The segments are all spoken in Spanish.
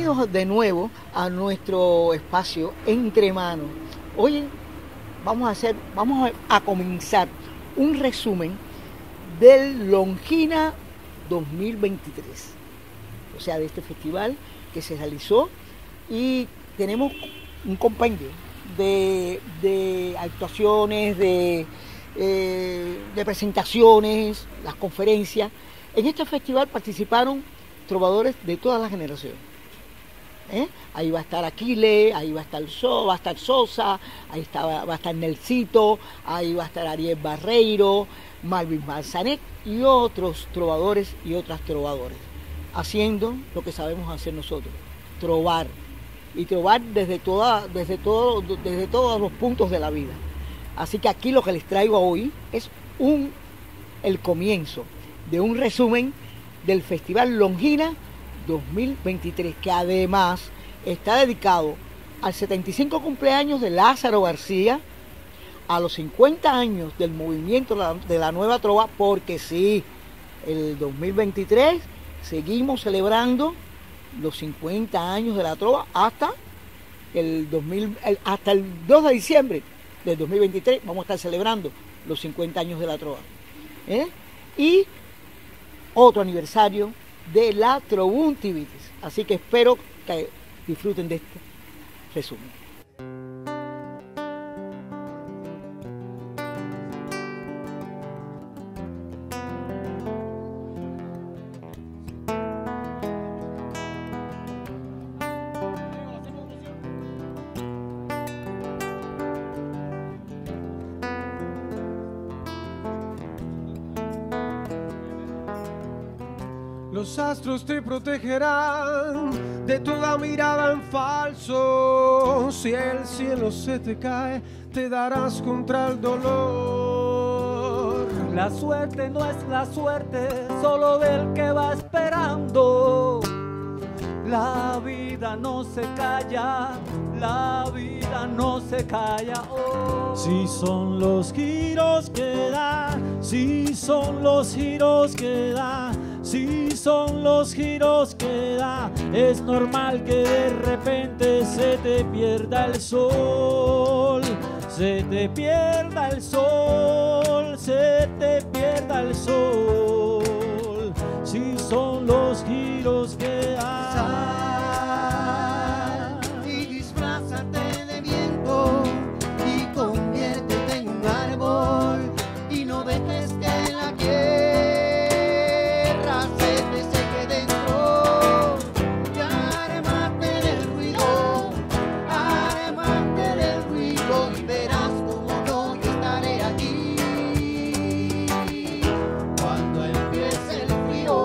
Bienvenidos de nuevo a nuestro espacio Entre Manos. Hoy vamos a comenzar un resumen del Longina 2023, o sea, de este festival que se realizó, y tenemos un compendio de actuaciones, de presentaciones, las conferencias. En este festival participaron trovadores de todas las generaciones. Ahí va a estar Aquiles, ahí va a estar Sosa, va a estar Nelsito, ahí va a estar Ariel Barreiro, Malvin Manzanet y otros trovadores y otras trovadoras, haciendo lo que sabemos hacer nosotros, trovar, y trovar desde todos los puntos de la vida. Así que aquí lo que les traigo hoy es el comienzo de un resumen del Festival Longina 2023, que además está dedicado al 75 cumpleaños de Lázaro García, a los 50 años del movimiento de la Nueva Trova, porque sí, el 2023 seguimos celebrando los 50 años de la Trova hasta el 2 de diciembre del 2023 vamos a estar celebrando los 50 años de la Trova. Y otro aniversario de la Trovuntivitis. Así que espero que disfruten de este resumen. Los astros te protegerán de toda mirada en falso. Si el cielo se te cae, te darás contra el dolor. La suerte no es la suerte solo del que va esperando. La vida no se calla, la vida no se calla. Oh. Si son los giros que da, si son los giros que da, si son los giros que da, es normal que de repente se te pierda el sol, se te pierda el sol, se te pierda el sol. Si son los giros que da. Sal y disfrázate de viento y conviértete en un árbol y no dejes que la tierra se te seque dentro. Y ármate del ruido y verás como no yo estaré aquí cuando empiece el frío.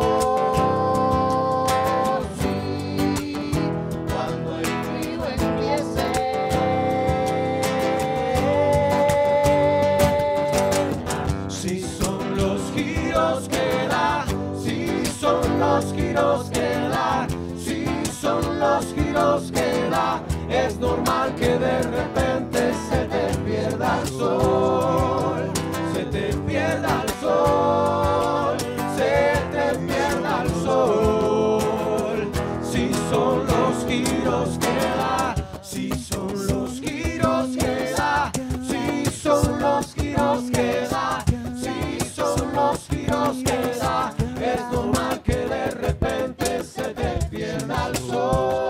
Es normal que de repente se te pierda el sol, se te pierda el sol, se te pierda el sol. Si son los giros que da, si son los giros que da, si son los giros que da, si son los giros que da, es normal que de repente se te pierda el sol.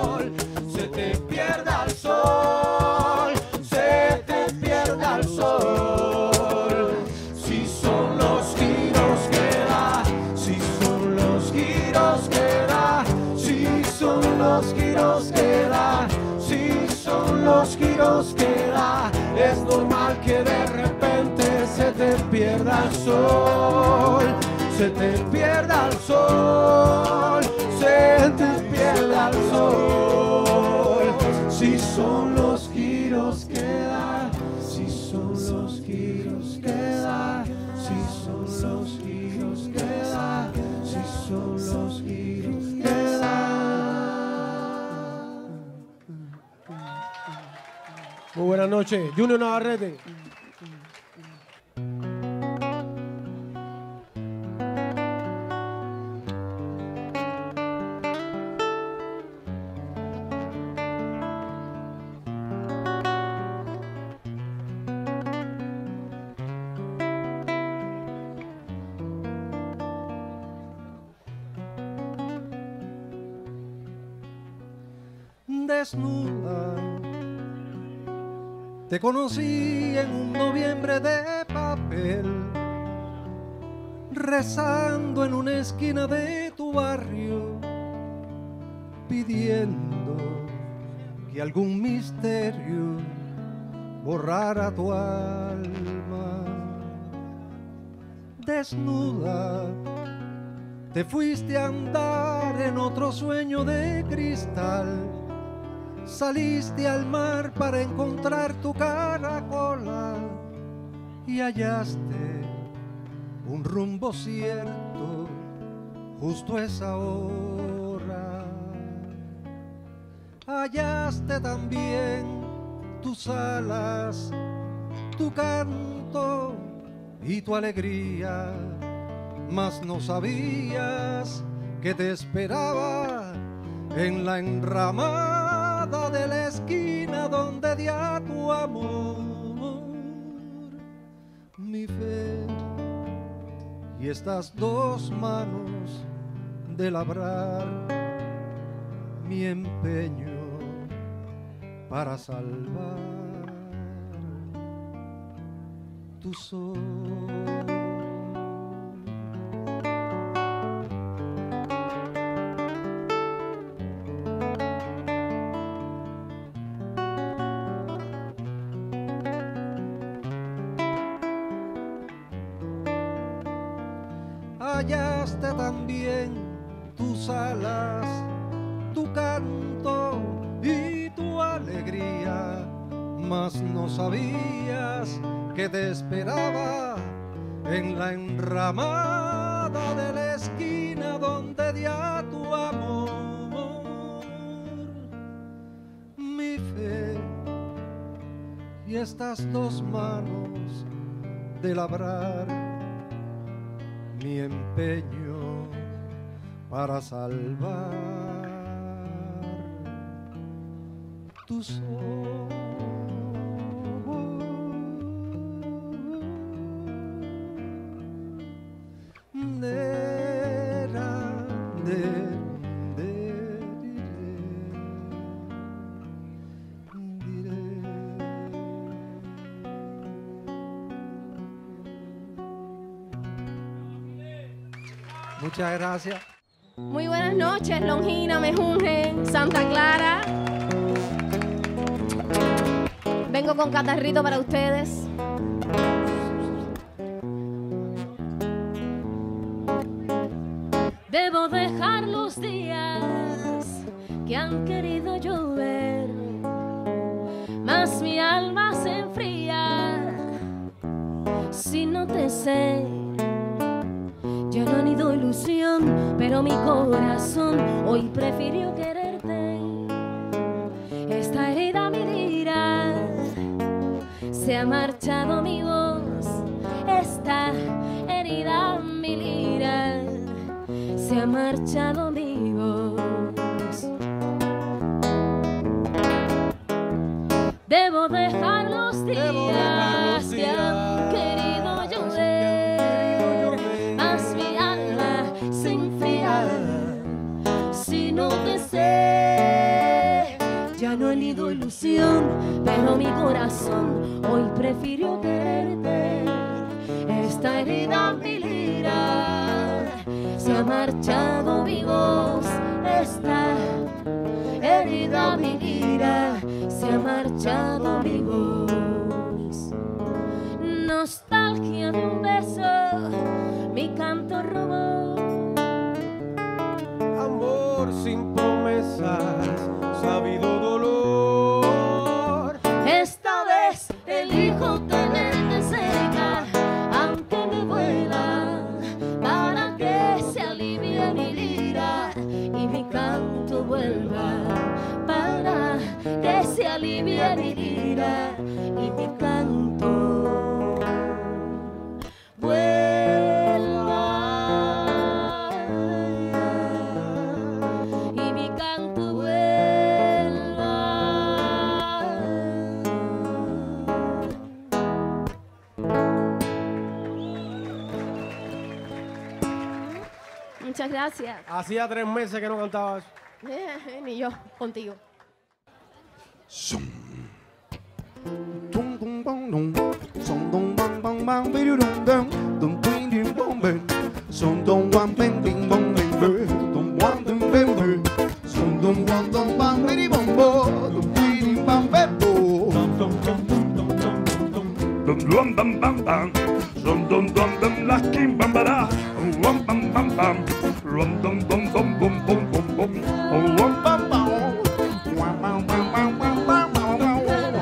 Los giros que da, es normal que de repente se te pierda el sol, se te pierda el sol, se te pierda el sol. Si son los giros que da, si son los giros que da, si son los giros que da, si son los giros que da. Muy buenas noches, Junior Navarrete. desnuda. Te conocí en un noviembre de papel, rezando en una esquina de tu barrio, pidiendo que algún misterio borrara tu alma. Desnuda, te fuiste a andar en otro sueño de cristal. Saliste al mar para encontrar tu caracola y hallaste un rumbo cierto justo a esa hora. Hallaste también tus alas, tu canto y tu alegría, mas no sabías que te esperaba en la enramada de la esquina donde di a tu amor mi fe y estas dos manos de labrar mi empeño para salvar tu sol. Hallaste también tus alas, tu canto y tu alegría, mas no sabías que te esperaba en la enramada de la esquina donde di a tu amor mi fe y estas dos manos de labrar mi empeño para salvar tu sol. Muchas gracias. Muy buenas noches, Longina, Mejunje, Santa Clara. Vengo con catarrito para ustedes. Debo dejar los días que han querido llover, mas mi alma se enfría si no te sé. Ya no han ido ilusión, pero mi corazón hoy prefirió quererte. Esta herida mi lira, se ha marchado mi voz. Esta herida mi lira, se ha marchado mi voz. Debo dejar los días que han querido llover, mas mi alma se enfría si no te sé. Ya no he nido ilusión, pero mi corazón hoy prefirió quererte. Esta herida mi lira, se ha marchado mi voz. Esta herida mi lira, se ha marchado mi voz. Nostalgia de un beso, mi canto robó. Amor sin promesas, sabido dolor. Esta vez elijo tenerte cerca, aunque me duela, para que se alivie mi lira y mi canto vuelva. Para que se alivie mi lira y mi canto vuelva. Y mi canto vuelva. Muchas gracias. Hacía 3 meses que no cantaba eso. Ni yo, contigo. Zoom. Dum dum bang dum. Som dum bang bang bang bidu dum dum. Dum ding ding bong bang. Som dum wang bang bing bong bang bang. Dum wang dum bang bang. Som dum wang dum bang bidi bong bo. Dum ding ding bang bang bo. Dum dum bam bam bam. Som dum dum dum la kim bam bada. Rum bam bam bam. Rum dum dum dum bum bum bum bum. Rum bam bam. Wang bam bam bam bam bam bam bam.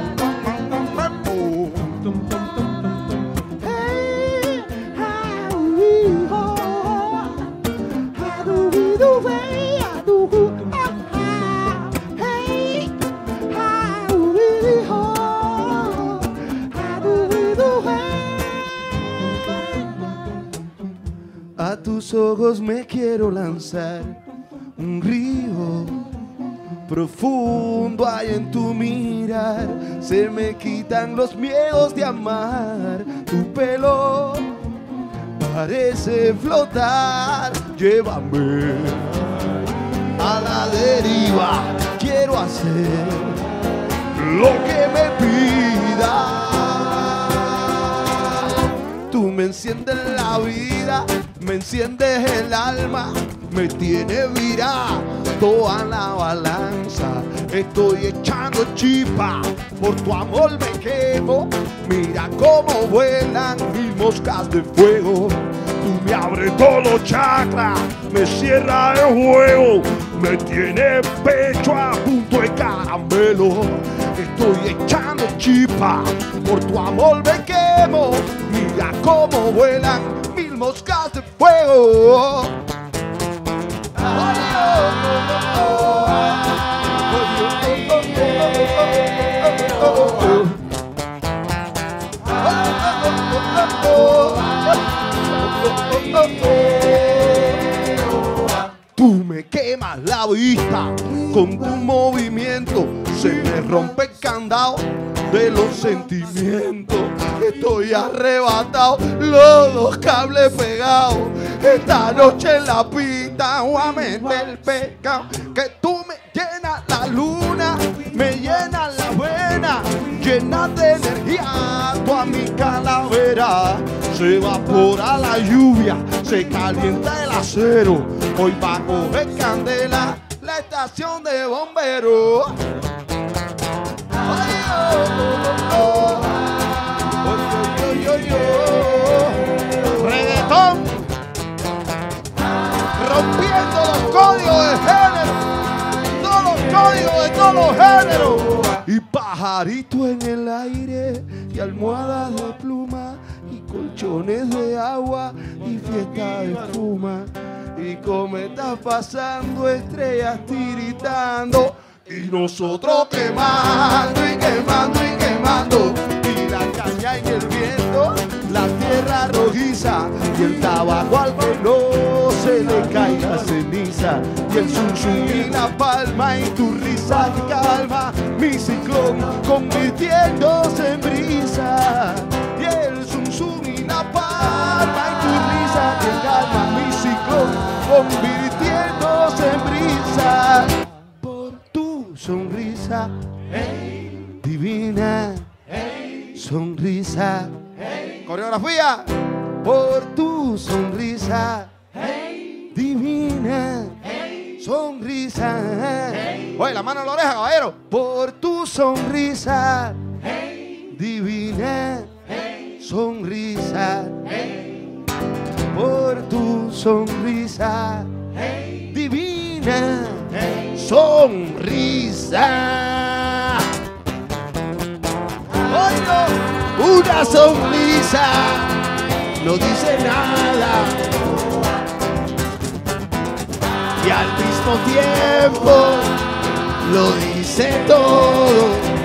A tus ojos me quiero lanzar, un río profundo hay en tu mirar, se me quitan los miedos de amar, tu pelo parece flotar, llévame a la deriva, quiero hacer lo que me pidas. Tú me enciendes la vida, me enciendes el alma, me tiene virada toda la balanza. Estoy echando chispa, por tu amor me quemo. Mira cómo vuelan mis moscas de fuego. Tú me abres todos los chakras, me cierra el juego, me tiene pecho a punto de caramelo. Estoy echando chispa, por tu amor me quemo. Mira cómo vuelan mil moscas de fuego. Tú me quemas la vista con tu movimiento, se me rompe el candado de los sentimientos. Estoy arrebatado, los dos cables pegados. Esta noche en la pista voy a meter el pecado. Que tú me llenas la luna, me llenas la vena, llenas de energía toda mi calavera. Se evapora la lluvia, se calienta el acero. Hoy va a coger candela la estación de bomberos. Ay, oh, oh, oh. Reggaetón, rompiendo los códigos de género, todos los códigos de todos los géneros. Y pajarito en el aire, y almohadas de pluma, y colchones de agua, y fiesta de espuma. Y cometas pasando, estrellas tiritando, y nosotros quemando y quemando y quemando. Y la caña en el viento, la tierra rojiza, y el tabaco al que no se le cae la ceniza. Y el zum zum y la palma, y tu risa que calma mi ciclón, convirtiéndose en brisa. Y el zum zum y la palma, y tu risa que calma mi ciclón, convirtiéndose en brisa. Por tu sonrisa, hey, divina, hey, sonrisa, hey. Coreografía. Por tu sonrisa, hey, divina, hey, sonrisa, hey. Oye, la mano en la oreja, caballero. Por tu sonrisa, hey, divina, hey, sonrisa, hey. Por tu sonrisa, hey, divina, hey, sonrisa. Oye, una sonrisa no dice nada y al mismo tiempo lo dice todo.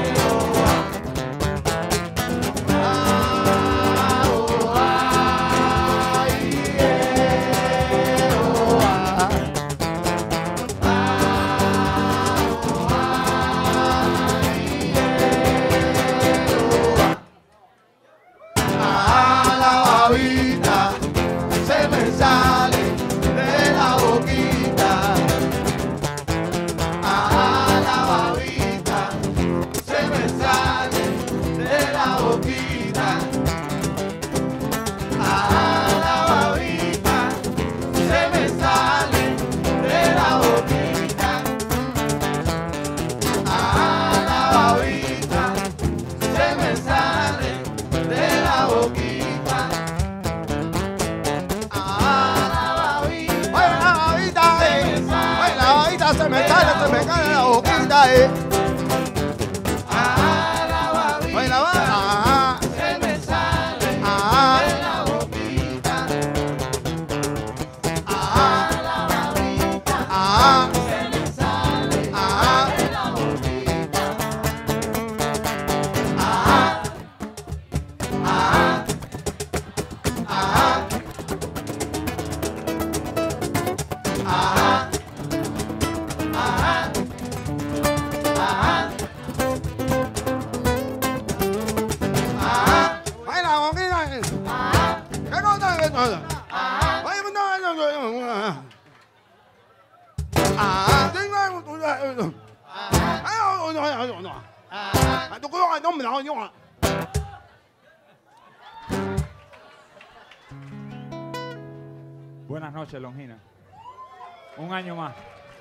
Buenas noches, Longina. Un año más.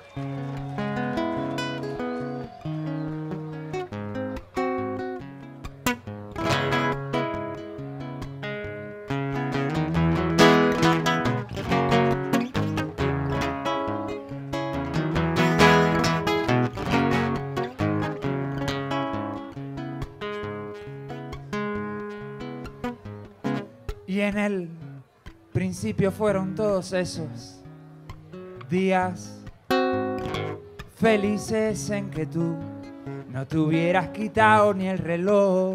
Y en el principio fueron todos esos días felices en que tú no te hubieras quitado ni el reloj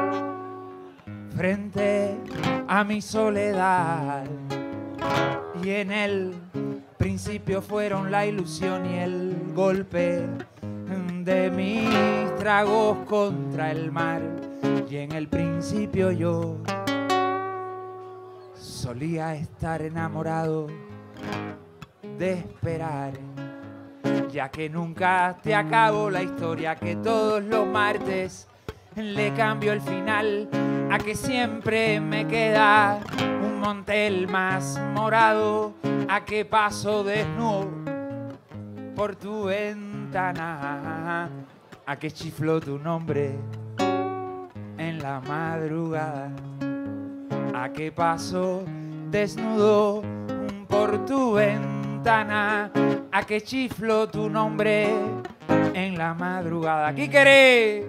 frente a mi soledad. Y en el principio fueron la ilusión y el golpe de mis tragos contra el mar. Y en el principio yo solía estar enamorado de esperar, ya que nunca te acabo la historia, que todos los martes le cambio el final, a que siempre me queda un montel más morado, a que paso desnudo por tu ventana, a que chiflo tu nombre en la madrugada, a que paso desnudo por tu ventana, a que chiflo tu nombre en la madrugada. ¿Qué querés?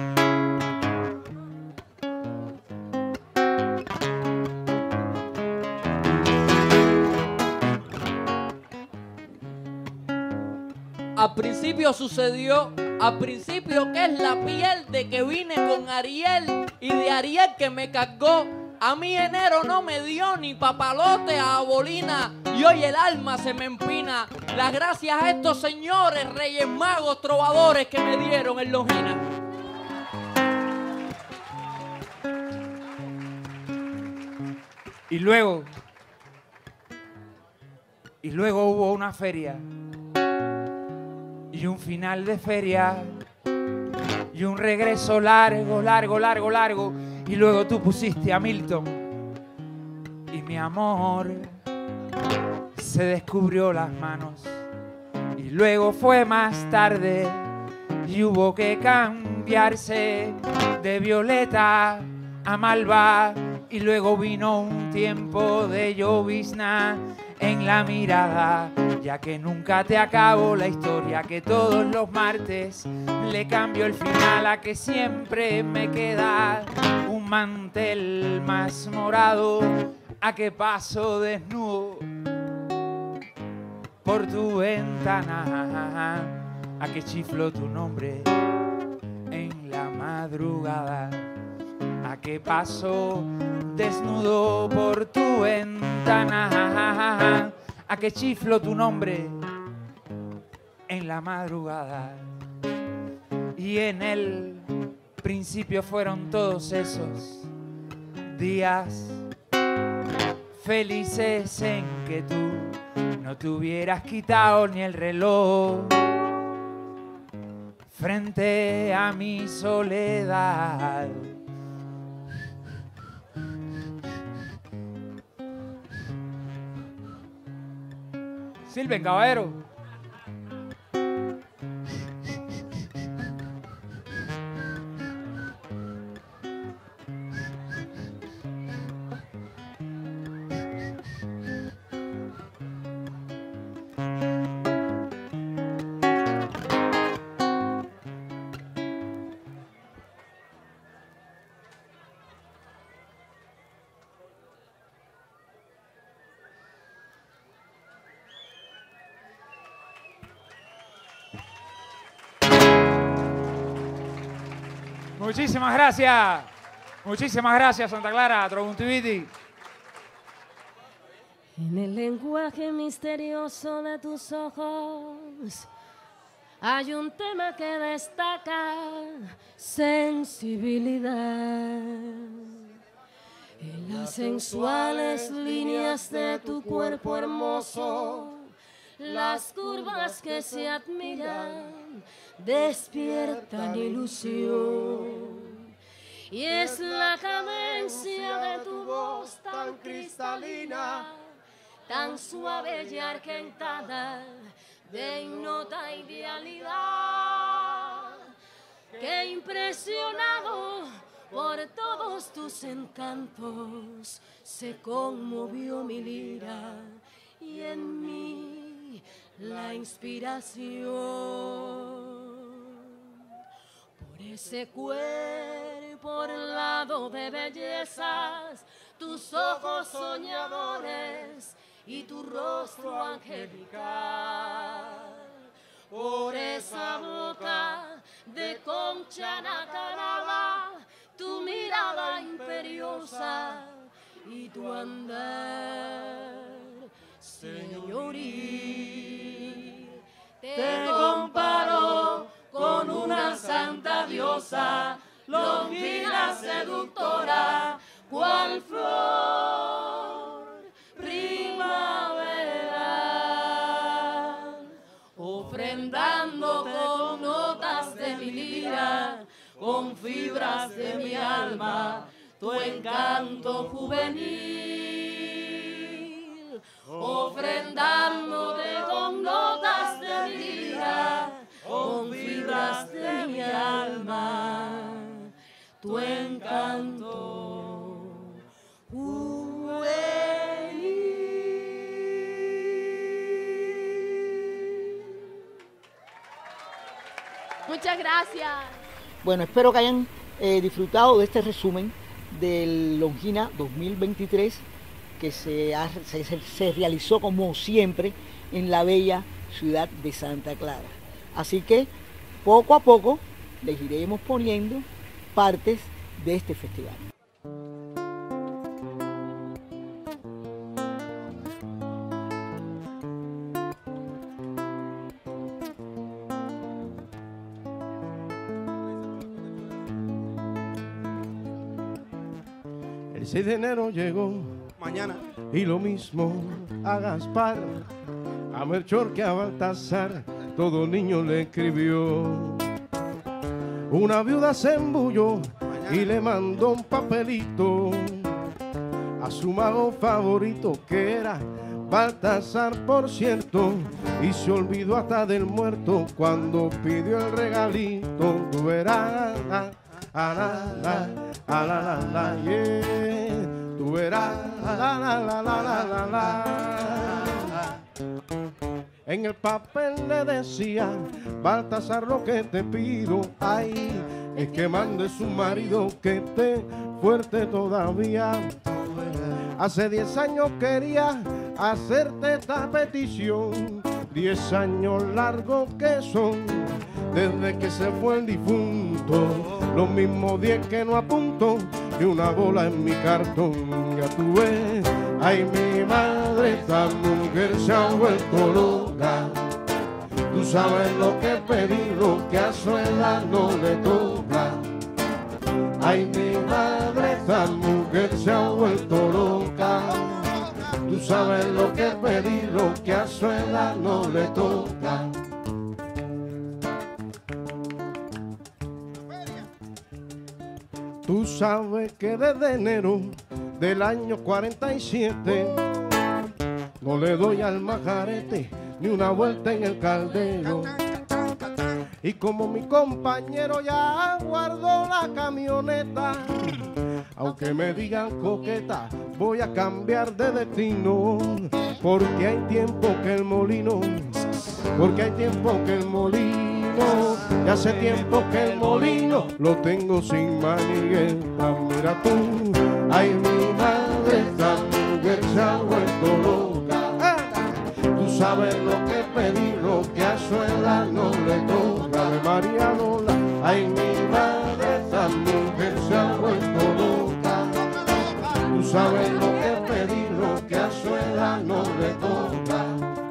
Al principio sucedió, al principio que es la piel de que vine con Ariel y de Ariel que me cargó. A mí enero no me dio ni papalote a bolina y hoy el alma se me empina. Las gracias a estos señores, reyes magos, trovadores que me dieron en Longina. Y luego hubo una feria y un final de feria y un regreso largo, largo, largo, largo. Y luego tú pusiste a Milton y mi amor se descubrió las manos. Y luego fue más tarde y hubo que cambiarse de Violeta a Malva. Y luego vino un tiempo de llovizna en la mirada, ya que nunca te acabo la historia, que todos los martes le cambio el final, a que siempre me queda un mantel más morado, a que paso desnudo por tu ventana, a que chiflo tu nombre en la madrugada, a que paso desnudo por tu ventana, a que chiflo tu nombre en la madrugada. Y en el principio fueron todos esos días felices en que tú no te hubieras quitado ni el reloj frente a mi soledad. Silven, caballero. Muchísimas gracias. Muchísimas gracias, Santa Clara, Troguntiviti. En el lenguaje misterioso de tus ojos hay un tema que destaca sensibilidad. En las sensuales líneas de tu cuerpo hermoso, las curvas que se admiran despiertan ilusión. Y es la cadencia de tu voz tan cristalina, tan suave y argentada, de ignota idealidad, que impresionado por todos tus encantos se conmovió mi lira y en mí la inspiración. Por ese cuerpo orlado de bellezas, tus ojos soñadores y tu rostro angelical, por esa boca de concha nacarada, tu mirada imperiosa y tu andar señoril. Te comparo con una santa diosa, longina seductora, cual flor primaveral, ofrendando con notas de mi lira, con fibras de mi alma, tu encanto juvenil, ofrendándote con notas de mi lira, con fibras de mi alma, tu encanto juvenil. Muchas gracias. Bueno, espero que hayan disfrutado de este resumen del Longina 2023 que se realizó como siempre en la bella ciudad de Santa Clara. Así que poco a poco les iremos poniendo partes de este festival. El 6 de enero llegó mañana y lo mismo a Gaspar, a Melchor que a Baltasar, todo niño le escribió. Una viuda se embulló y le mandó un papelito a su mago favorito que era Baltasar, por cierto, y se olvidó hasta del muerto cuando pidió el regalito. Tú verás, yeah. Tú verás, En el papel le decía Baltasar, lo que te pido, ay, es que mande su marido que esté fuerte todavía. Hace 10 años quería hacerte esta petición, 10 años largos que son desde que se fue el difunto, los mismos 10 que no apunto ni una bola en mi cartón. Ya tú ves, ay mi madre, esta mujer se ha vuelto loca. Tú sabes lo que pedí, lo que a su edad no le toca. Ay mi madre, esta mujer se ha vuelto loca. Tú sabes lo que pedí, lo que a su edad no le toca. Tú sabes que desde enero del año 47 no le doy al majarete ni una vuelta en el caldero. Y como mi compañero ya guardó la camioneta, aunque me digan coqueta, voy a cambiar de destino. Porque hay tiempo que el molino, porque hay tiempo que el molino, y hace tiempo que el molino lo tengo sin manigueta. Mira tú, ay mi madre, esta mujer se ha vuelto loca. Tú sabes lo que pedí, lo que a Suela no le toca. De María Lola, ay mi madre, esta mujer se ha vuelto loca. Tú sabes lo que pedí, lo que a Suela no le toca.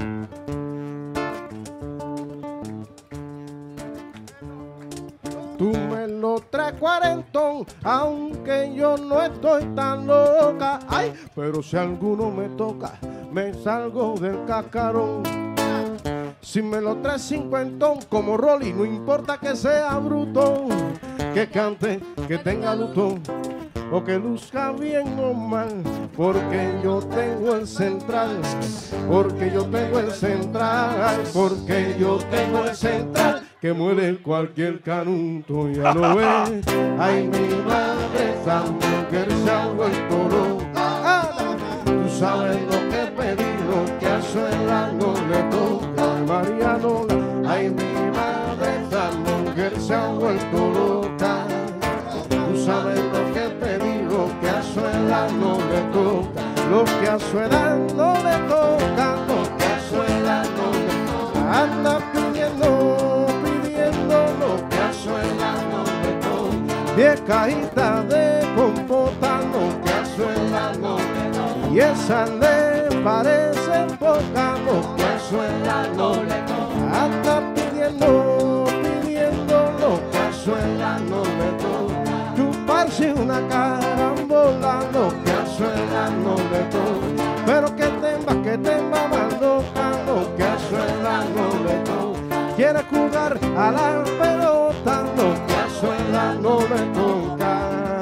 Tú me lo traes cuarentón, aunque yo no estoy tan loca. Ay, pero si alguno me toca, me salgo del cascarón. Si me lo traes cincuentón, como Rolly, no importa que sea bruto, que cante, que tenga luto, o que luzca bien o mal, porque yo tengo el central, porque yo tengo el central, porque yo tengo el central, que muere cualquier canuto, ya lo ves. Ay mi madre, esa mujer se ha vuelto loca. Tú sabes lo que pedí, lo que a Suela no le toca. María Lola, ay mi madre, esa mujer se ha vuelto loca. Tú sabes lo que pedí, lo que a Suela no le toca. Lo que a Suela no le toca, lo que a Suela no le toca. Anda pidiendo, pidiendo lo que a Suela no le toca. 10 cajitas de compota, lo que a Suela no le toca. Y esa le parece poca, lo que a Suela no le toca. Anda pidiendo, pidiendo lo que a Suela no le toca. Chuparse una carambola, lo que a Suela no le toca. Pero que temba más loca, lo que a Suela no le toca. Quiere jugar a la pelota, lo que a Suela no le toca.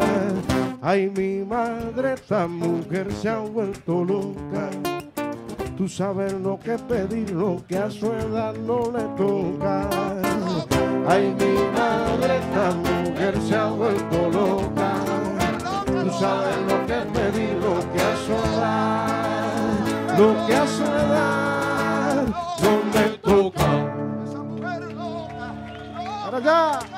Ay mi madre, esta mujer se ha vuelto loca. Tú sabes lo que pedir, lo que a su edad no le toca. Ay mi madre, esta mujer se ha vuelto loca. Tú sabes lo que pedir, lo que a su edad, lo que a su edad no le toca. ¡Para allá!